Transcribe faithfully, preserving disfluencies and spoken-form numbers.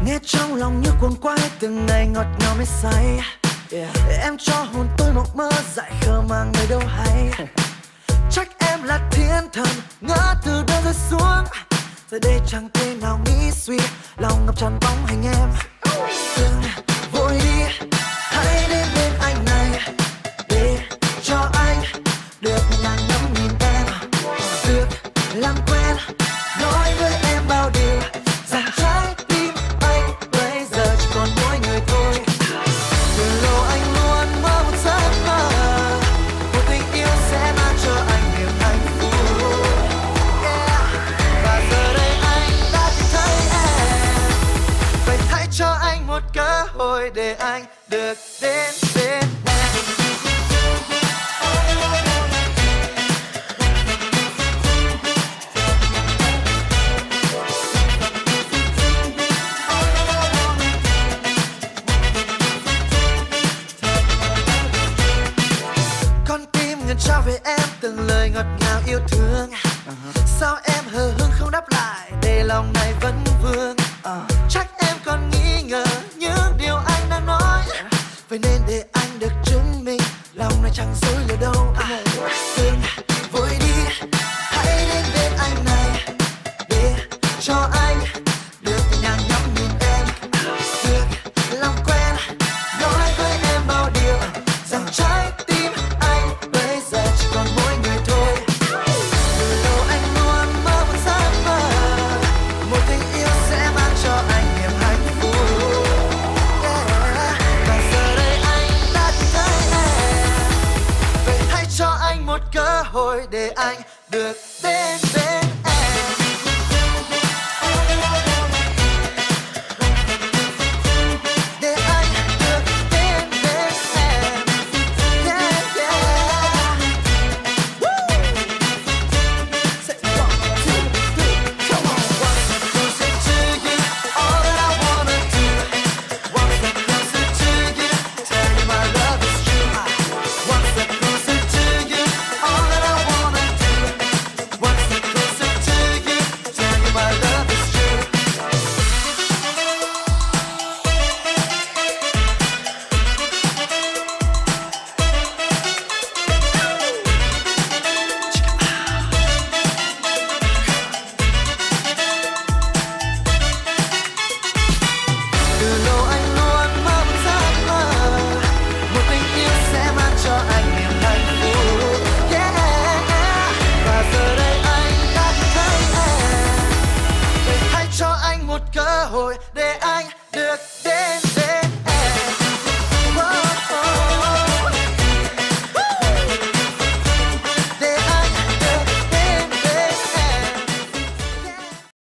nghe trong lòng như cuồng quay từng ngày ngọt ngào mê say. Yeah. Em cho hồn tôi một mơ dại khờ mà người đâu hay. Chắc em là thiên thần ngỡ từ đâu rơi xuống, giờ đây chẳng thể nào nghĩ suy, lòng ngập tràn bóng hình em. Đừng vội đi, hãy đến bên anh này để cho anh được nhàn ngắm nhìn em, được làm quen nói với em bao điều rằng trái tim anh bây giờ chỉ còn mỗi người thôi. Từ lâu anh luôn mơ một giấc mơ, một tình yêu sẽ mang cho anh niềm hạnh phúc. Yeah. Và giờ đây anh đã tìm thấy em, vậy hãy cho anh một cơ hội để anh được đến bên em. Trao về em từng lời ngọt ngào yêu thương. uh-huh. Sao em hờ hững không đáp lại để lòng này vẫn vương. uh. Chắc em còn nghi ngờ những điều anh đang nói. yeah. Vậy nên để anh được chứng minh lòng này chẳng dối lời đâu. à. Đừng vội đi, hãy đến bên anh này để cho anh được nhàn nhắm nhìn em, được làm quen nói với em bao điều rằng trái tim anh bây giờ chỉ còn mỗi người thôi. Từ lâu anh luôn mơ một giấc mơ, một tình yêu sẽ mang cho anh niềm hạnh phúc. Yeah. Và giờ đây anh đã tìm thấy em, vậy hãy cho anh một cơ hội để anh được đến bên em. Để anh được đến bên em. Yeah, yeah. Woo. Say one, two, three, come on. One step closer to you, all that I wanna do. One step closer to you, tell you my love is true. One step closer to you, all that I wanna do. One step closer to you, tell you my love is true. Từ lâu anh luôn mơ một giấc mơ, một tình yêu sẽ mang cho anh niềm hạnh phúc. Yeah. Và giờ đây anh đã tìm thấy em, vậy hãy cho anh một cơ hội để anh được